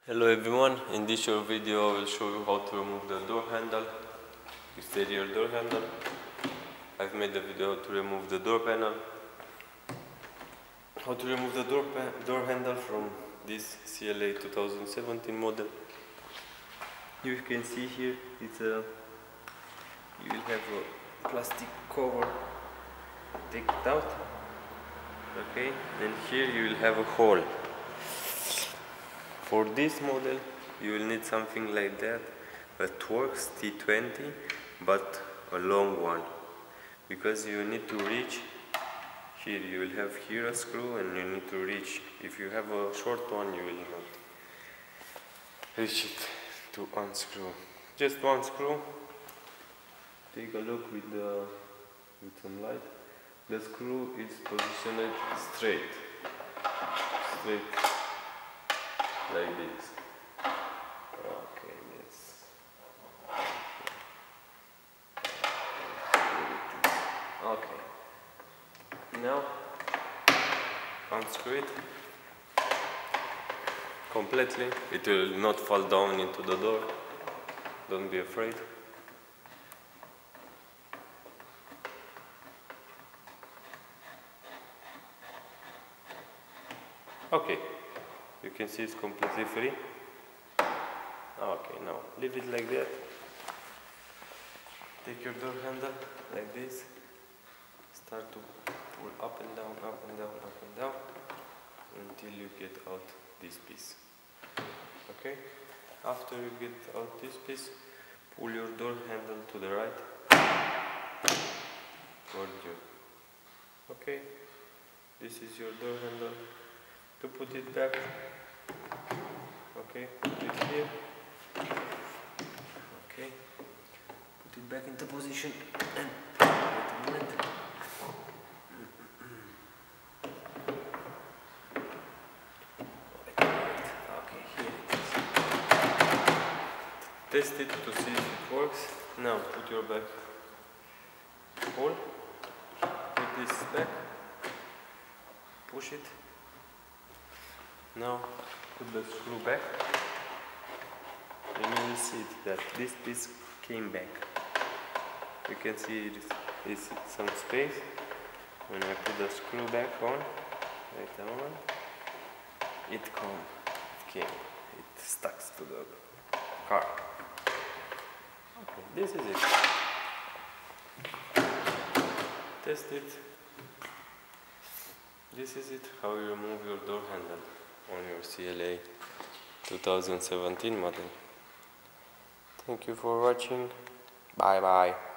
Hello everyone, in this short video I will show you how to remove the door handle, exterior door handle. I've made a video to remove the door panel. How to remove the door handle from this CLA 2017 model. You can see here it's you will have a plastic cover. Take it out, okay, and here you will have a hole. For this model you will need something like that, a Torx T20, but a long one, because you need to reach here. You will have here a screw and you need to reach. If you have a short one you will not reach it to unscrew. Just one screw. Take a look with some light. The screw is positioned straight like this. Okay, yes. Okay. Now unscrew it completely. It will not fall down into the door. Don't be afraid. Okay. You can see it's completely free. Okay, now leave it like that. Take your door handle like this. Start to pull up and down, up and down, up and down until you get out this piece. Okay? After you get out this piece, pull your door handle to the right toward you. Okay? This is your door handle. To put it back, okay, put it here, okay, put it back into position and wait a minute. Okay, here it is. Test it to see if it works. Now put your back hole, put this back, push it. Now put the screw back and you will see that this piece came back. You can see there is some space. When I put the screw back on, wait a moment, it came, it stuck to the car. Okay, this is it. Test it. This is it, how you remove your door handle on your CLA 2017 model. Thank you for watching. Bye bye.